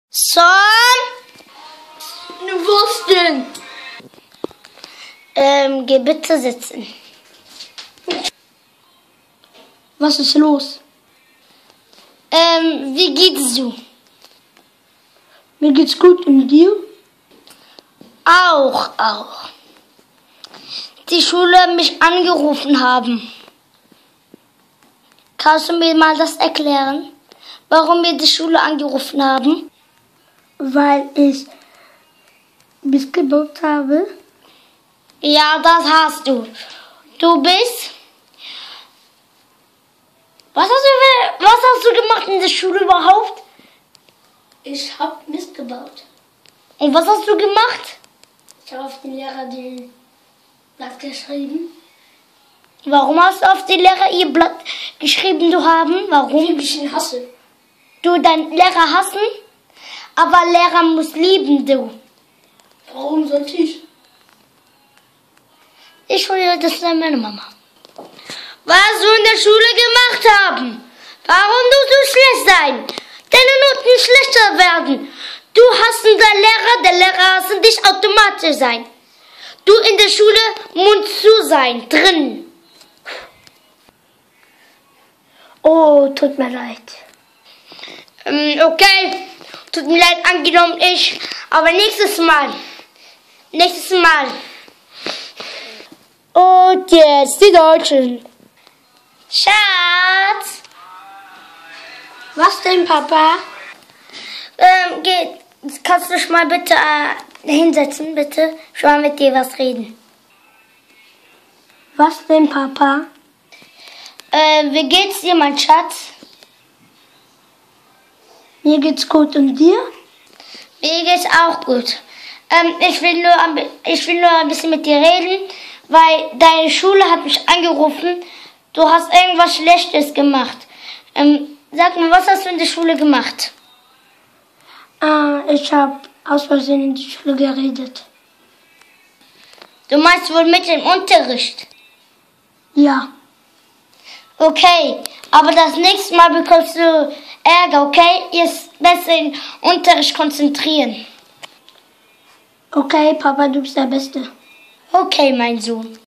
Son? Was denn? Geh bitte sitzen. Was ist los? Wie geht's du? Mir geht's gut, und dir? Auch. Die Schule mich angerufen haben. Kannst du mir mal das erklären? Warum wir die Schule angerufen haben? Weil ich missgebaut habe. Ja, das hast du. Du bist... Was hast du gemacht in der Schule überhaupt? Ich hab Mist gebaut. Und was hast du gemacht? Ich habe auf den Lehrer den Blatt geschrieben. Warum hast du auf die Lehrer ihr Blatt geschrieben, du haben? Warum? Ich ihn hasse. Du deinen Lehrer hassen? Aber Lehrer muss lieben, du. Warum sollte ich? Ich hole das an meine Mama. Was du in der Schule gemacht haben? Warum du so schlecht sein? Deine Noten schlechter werden. Du hassen der Lehrer hassen dich automatisch sein. Du in der Schule musst zu sein, drin. Oh, tut mir leid. Okay, tut mir leid, angenommen ich. Aber nächstes Mal. Und jetzt die Deutschen. Schatz. Was denn, Papa? Kannst du dich mal bitte hinsetzen, bitte? Ich will mal mit dir was reden. Was denn, Papa? Wie geht's dir, mein Schatz? Mir geht's gut, und dir? Mir geht's auch gut. Ich will nur ein bisschen mit dir reden, weil deine Schule hat mich angerufen. Du hast irgendwas Schlechtes gemacht. Sag mir, was hast du in der Schule gemacht? Ich habe aus Versehen in die Schule geredet. Du meinst wohl mit dem Unterricht? Ja. Okay, aber das nächste Mal bekommst du Ärger, okay? Jetzt besser in den Unterricht konzentrieren. Okay, Papa, du bist der Beste. Okay, mein Sohn.